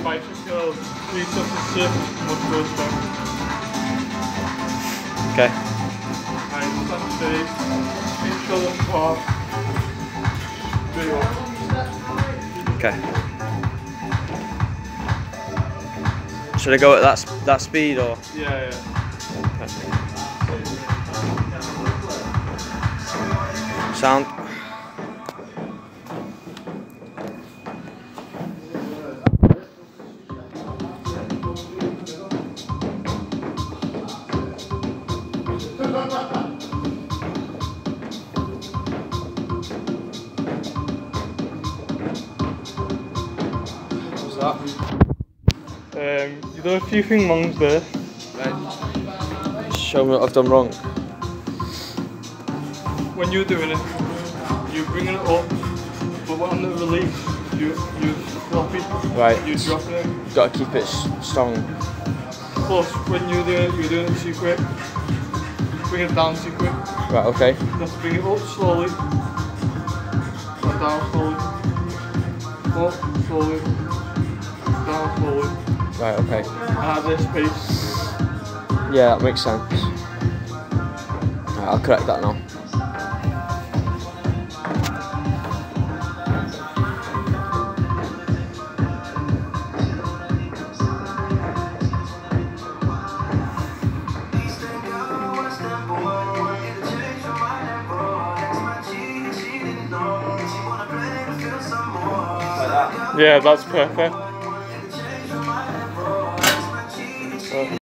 bicep curls, 3 sets of 6, much goes down. Okay. Right, stand straight, keep shoulders apart, straight up. Okay. Should I go at that speed or? Yeah, yeah. Sound. What's that? You done a few things wrong there. Right. Show me what I've done wrong. When you're doing it, you're bringing it up, but on the release, you're floppy. Right. You're dropping it. Got to keep it strong. Plus, when you're doing it too quick. Bring it down too quick. Right. Okay. You have to bring it up slowly, and down slowly, up slowly, down slowly. Right. Okay. At this pace. Yeah, that makes sense. Right, I'll correct that now. Yeah, that's perfect.